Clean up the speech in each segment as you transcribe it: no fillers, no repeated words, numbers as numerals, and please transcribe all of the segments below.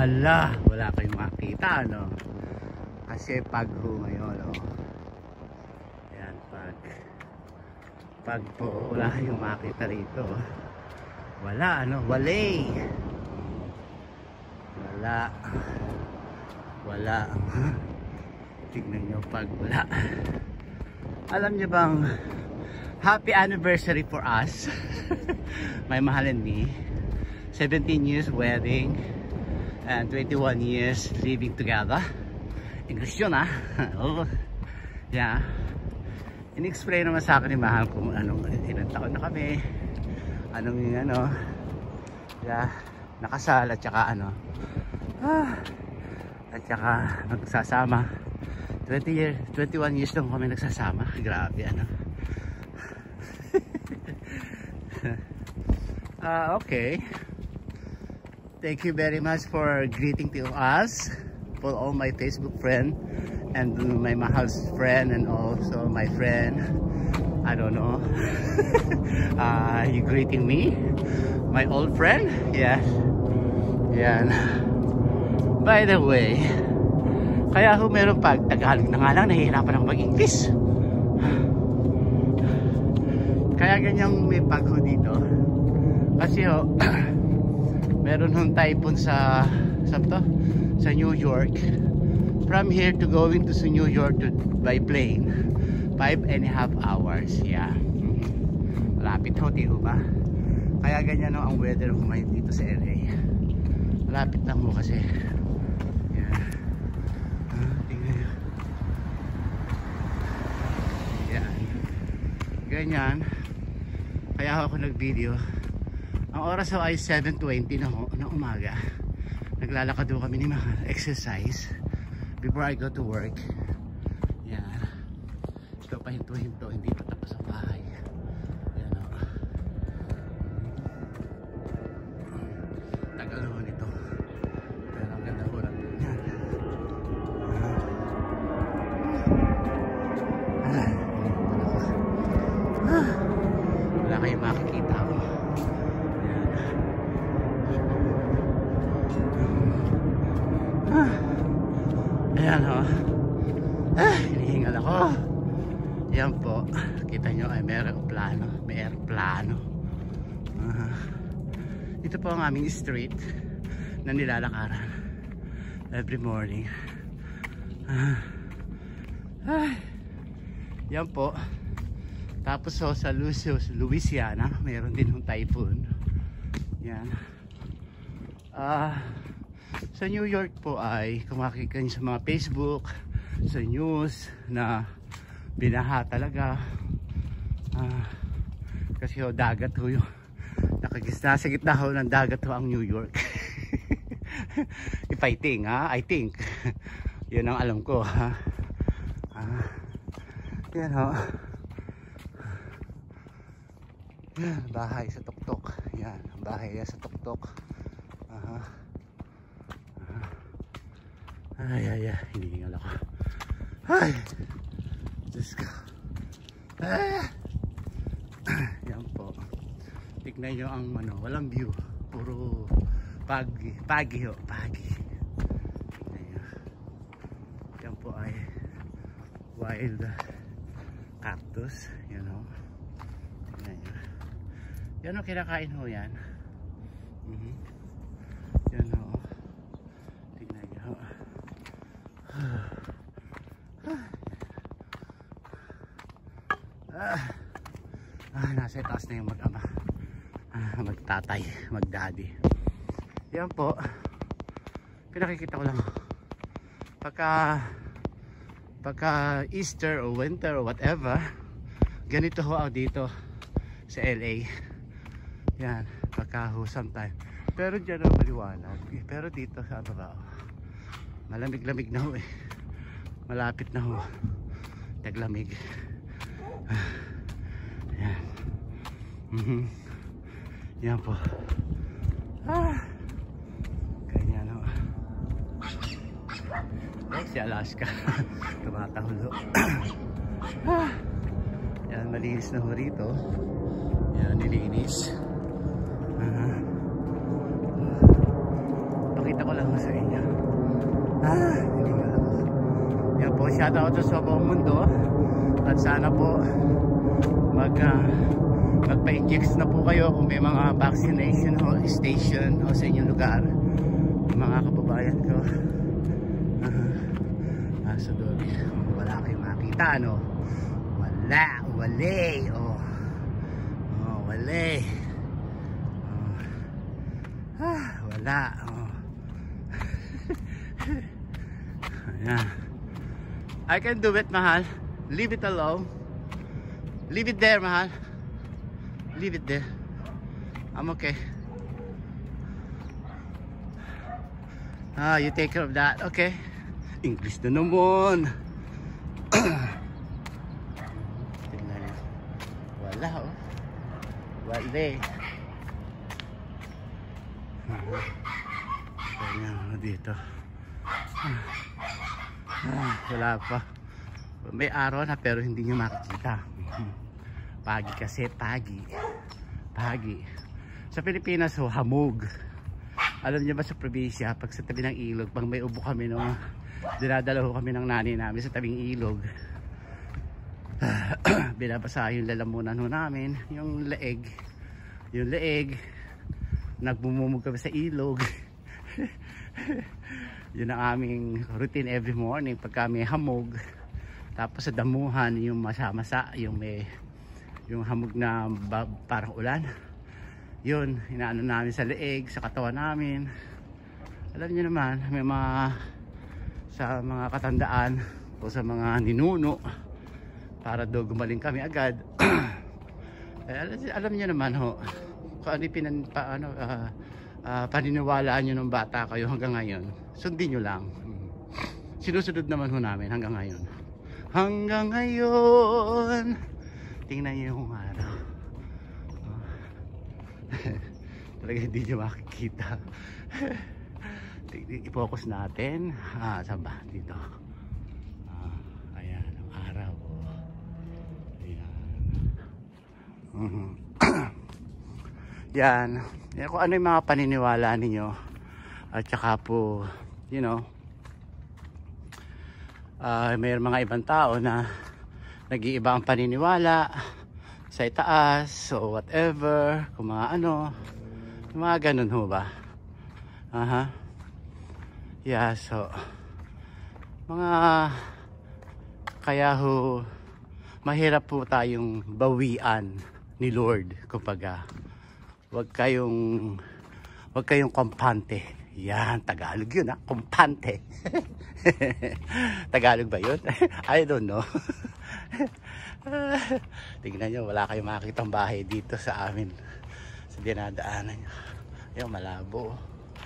wala kayong makita, no? Kasi pag ho ngayon, no? Ayan, pag po wala kayong makita rito. Wala, ano? Wala. Tignan nyo pag wala. Alam nyo bang happy anniversary for us. My mahal and me. 17 years wedding and 21 years living together. English yun, ah. Oh, yeah. In-explain naman sa akin ni mahal kung anong ilang taon na kami, anong yeah, nakasal at saka at saka nagsasama. 21 years lang kami nagsasama. Grabe, okay. Thank you very much for greeting to us, for all my Facebook friend and my mahal's friend and also my friend. I don't know. You greeting me, my old friend? Yeah. Yan. By the way, kaya ho meron pag Tagalog na nga lang, nahihirapan ako mag-English. Kaya ganyang may pag ho dito. Kasi ho, meron hong typhoon sa New York. From here to going to New York by plane, 5.5 hours. Yeah. Malapit ho, di ho ba? Kaya ganyan ho ang weather ho ngayon dito sa LA. Malapit lang ho kasi. Yeah. Tingnan nyo. Yan. Ganyan. Kaya ako nag-video. Ang oras ho ay 7:20 na ho, na umaga. Naglalakad ho kami ni mahal, exercise before I go to work. Yan. Ito pa hinto-hinto, hindi pa tapos ang bahay. Yan ho. Tagal ho nito. Pero ang ganda ho lang din yan. Wala kayong makikita ho. Ayan ho. Hinihingal ako. Yan po. Kita nyo ay may aeroplano. Ito po ang aming street na nilalakaran every morning. Yan po. Tapos ho sa Louisiana mayroon din hong typhoon. Yan. Sa New York po ay kung makikita nyo sa mga Facebook, sa news na binaha talaga. Kasi ho dagat ho yung nasa gitna ho ng dagat ho ang New York. If I think, I think yun ang alam ko, yan ho. Yan, bahay sa tuktok. Yan, bahay sa tuktok. Ay, hinihingal ako. Ay, Diyos ko. Yan po. Tignan nyo ang walang view. Puro pagi ho. Yan po ay wild cactus. Yan o. Tignan nyo. Yan o, kinakain ho yan. Yan o. Tignan nyo. Nasa taas na yung mag-ama, magtatay, mag-daddy. Yan po, pinakikita ko lang pagka Easter o winter o whatever, ganito ho ako dito sa LA. Yan, pagka ho sometime, pero dyan ho maliwanag, pero dito sa baba malamig-lamig na ho eh, malapit na ho taglamig. Yan. Yan po. Ganyan ho. Si Alaska tumatahulo. Yan, malinis na ho rito. Yan, nilinis. Pakita ko lang sa inyo. Hindi malakas. Yan po, shoutout sa buong mundo. At sana po magpa-inject na po kayo kung may mga vaccination station o sa inyong lugar, mga kababayan ko. So doon, wala kayong makita, ano? Wala, oh, wala. Wala, oh. Ayan. I can do it, mahal. Leave it alone. Leave it there, mahal. Leave it there. I'm okay. You take care of that. Okay. English na naman. Tingnan niyo. Wala, oh. Wala. Ganyan dito. Wala pa. May araw na pero hindi nyo makikita. Pagi kasi, pagi. Sa Pilipinas, hamog. Alam niyo ba sa probinsya, pag sa tabi ng ilog, pag may ubo kami nung dinadala kami ng nanay namin sa tabing ilog, binabasa yung lalamunan namin, yung leeg, nagbumumog kami sa ilog. Yun ang aming routine every morning pag kami hamog. Tapos sa damuhan, yung masa-masa, yung hamog na parang ulan, yun, inaano namin sa leeg, sa katawan namin. Alam niyo naman, may sa mga katandaan o sa mga ninuno, para daw gumaling kami agad. Alam niyo naman ho, kung ano paniniwalaan nyo ng bata kayo hanggang ngayon, sundin nyo lang. Sinusunod naman ho namin hanggang ngayon. Tingnan nyo yung araw. Talaga hindi nyo makikita. I-focus natin. Saan ba? Dito. Ayan, ang araw. Ayan. Yan. Yan, kung ano yung mga paniniwala ninyo. At saka po, you know, may mga ibang tao na nag-iiba ang paniniwala sa itaas o whatever, kung mga ano, mga ganun ho ba? Yeah, so mga kaya ho mahirap po tayong bawian ni Lord, kumbaga. Huwag kayong kampante. Yan, Tagalog yun, kampante. Tagalog ba yun? I don't know. Tingnan nyo, wala kayong makikitang bahay dito sa amin, sa dinadaanan nyo. Yung malabo.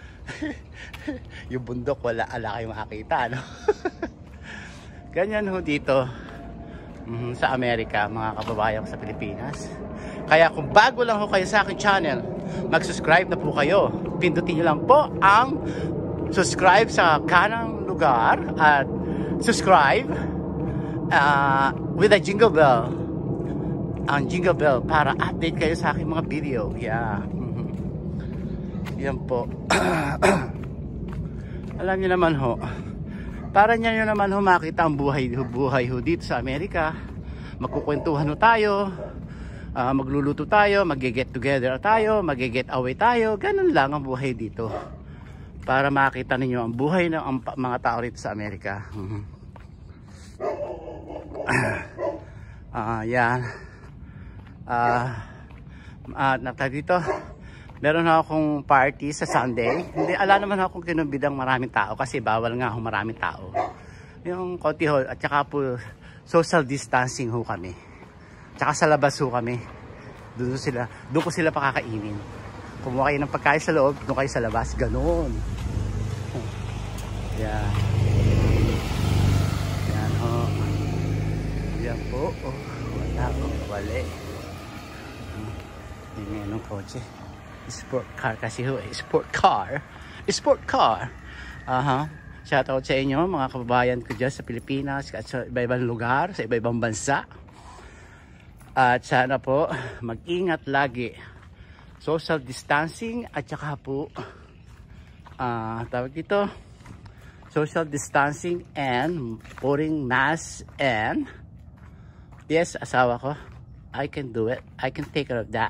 Yung bundok, wala kayong makita, no? Ganyan ho dito sa Amerika, mga kababayan ko sa Pilipinas. Kaya kung bago lang ho kayo sa aking channel, mag-subscribe na po kayo. Pindutin nyo lang po ang subscribe sa kanang lugar at subscribe with a jingle bell. Ang jingle bell para update kayo sa aking mga video. Yeah. Yan po. Alam niyo naman ho, para niyo naman ho makita ang buhay ho dito sa Amerika. Magkukwentuhan ho tayo, magluluto tayo, mag-get together tayo, mag-get away tayo. Ganun lang ang buhay dito. Para makita ninyo ang buhay ng mga tao rito sa Amerika. Yan. Nakita dito, meron na akong party sa Sunday. Hindi, ala naman akong kinubidang maraming tao kasi bawal nga akong maraming tao. Yung konti ho, at saka po social distancing ho kami. Tsaka sa labas ho kami. Doon ko sila pakakainin. Kumuha kayo ng pagkain sa loob, doon kayo sa labas. Ganoon. Yan. Yan ho. Yan po. Oh, wala. Yung ngayon ng kotse. Sport car kasi ho. Sport car. Shoutout sa inyo mga kababayan ko dyan sa Pilipinas at sa iba-ibang lugar, sa iba-ibang bansa. At sana po mag-ingat lagi. Social distancing at saka po tawag dito, social distancing and putting mask, and yes, asawa ko, I can do it, I can take care of that.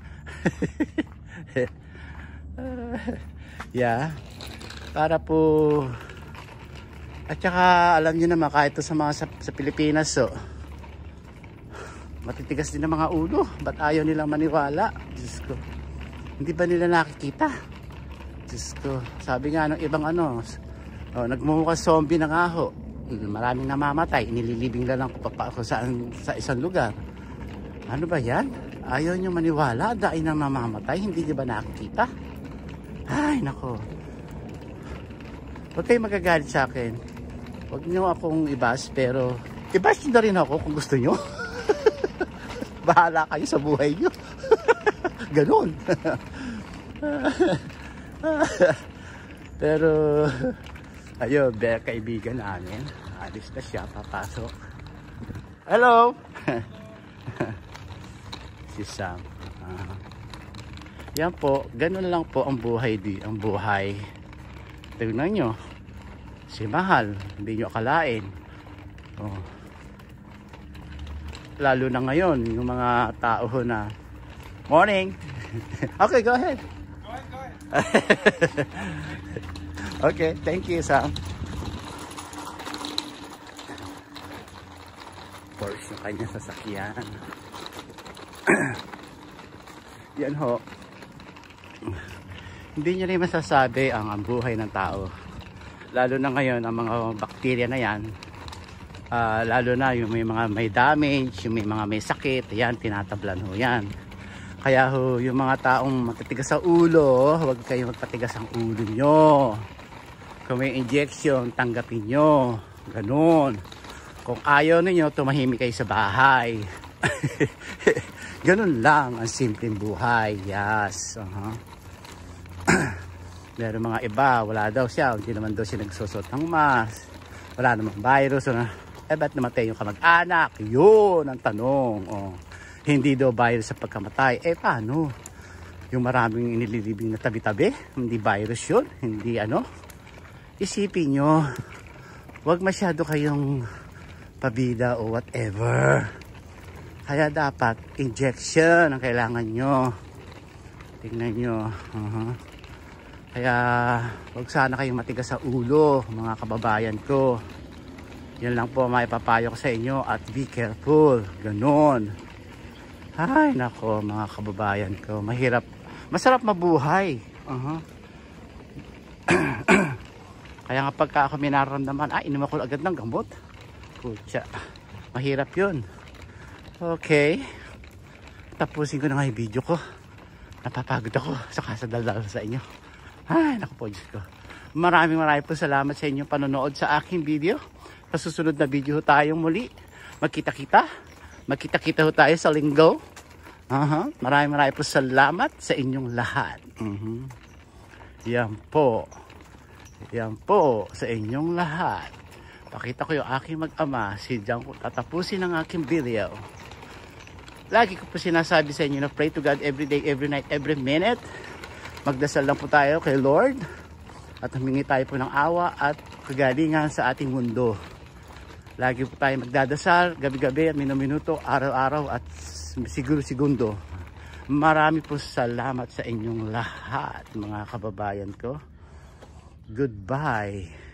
Yeah, para po, at saka alam nyo naman, kahit sa mga sa Pilipinas, so matitigas din ang mga ulo, ba't ayaw nilang maniwala? Diyos ko, hindi ba nila nakikita? Diyos ko, sabi nga ng ibang nagmumukha zombie na nga ho, maraming namamatay, inililibing lang ako sa isang lugar. Ano ba yan? Ayaw nyo maniwala, dahil nang namamatay, hindi di ba nakikita? Ay, nako. Huwag kayo magagalit sa akin. Huwag nyo akong ibas, pero ibas nyo na rin ako kung gusto nyo. Bahala kayo sa buhay nyo. Ganon. Pero, ayun, kaibigan namin. Alis na siya, papasok. Hello! Si Sam. Yan po, ganun lang po ang buhay ang buhay. Tingnan nyo, si Mahal, hindi nyo akalain. Oh. Lalo na ngayon, yung mga tao na, morning! Okay, go ahead. Go ahead. Okay, thank you, Sam. Porsche yung kanya sasakyan. Yan ho. Hindi nyo rin masasabi ang buhay ng tao. Lalo na ngayon, ang mga bakterya na yan, lalo na yung may damage, yung may sakit, yan, tinatablan ho yan. Kaya ho, yung mga taong matitigas sa ulo, huwag kayong magpatigas ang ulo nyo. Kung may injection, tanggapin nyo. Ganun. Kung ayaw ninyo, tumahimik kayo sa bahay. Ganun lang ang simpleng buhay. Yes. Meron mga iba, wala daw siya, hindi naman daw siya nagsusot ng mask, wala namang virus. Ba't namatay yung kamag-anak? Yun ang tanong. Hindi daw virus sa pagkamatay. Paano? Yung maraming inililibing na tabi-tabi, hindi virus yun, hindi isipin nyo, wag masyado kayong pabida o whatever. Kaya dapat injection ang kailangan nyo. Tingnan nyo. Kaya wag sana kayong matigas sa ulo, mga kababayan ko. Yan lang po maipapayo ko sa inyo, at be careful. Ganon. Ay nako mga kababayan ko, mahirap, masarap mabuhay. Kaya nga pagka ako may nararamdaman, inom ako agad ng gamot. Kutya, mahirap yun. Okay, tapusin ko na nga yung video ko. Napapagod ako sa kasadaldal sa inyo. Ay, naku po, Diyos ko. Maraming po salamat sa inyong panonood sa aking video. Sa susunod na video tayong muli. Magkita-kita ho tayo sa linggo. Maraming po salamat sa inyong lahat. Yan po sa inyong lahat. Pakita ko yung aking mag-ama. Diyan ko tatapusin ang aking video. Lagi ko po sinasabi sa inyo na pray to God every day, every night, every minute. Magdasal lang po tayo kay Lord at humingi tayo po ng awa at kagalingan sa ating mundo. Lagi po tayo magdadasal gabi-gabi at minuto, araw-araw at siguro-segundo. Marami po salamat sa inyong lahat, mga kababayan ko. Goodbye.